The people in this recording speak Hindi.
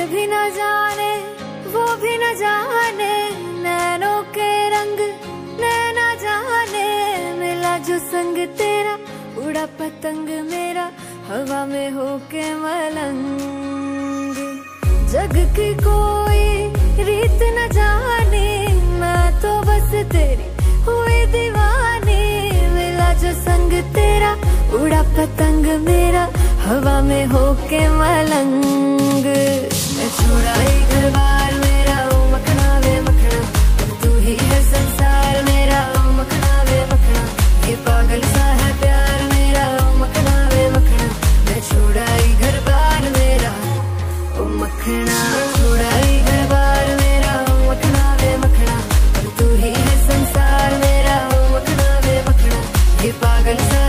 भी न जाने वो भी न जाने, नैनों के रंग नैना जाने। मिला जो संग तेरा उड़ा पतंग मेरा हवा में होके मलंग। जग की कोई रीत न जाने, मैं तो बस तेरी हुई दीवानी। मिला जो संग तेरा उड़ा पतंग मेरा हवा में होके मलंग। मैं छोड़ा ही घर बार मेरा ओ मखना वे मखना, तू ही है संसार मेरा ओ मखना वे मखना। ये पागल सा है प्यार मेरा ओ मखना वे मखना। मैं छोड़ा ही घर बार मेरा ओ मखना, छोड़ा ही घर बार मेरा ओ मखना वे मखना। तू ही है संसार मेरा ओ मखना वे मखना। ये पागल सा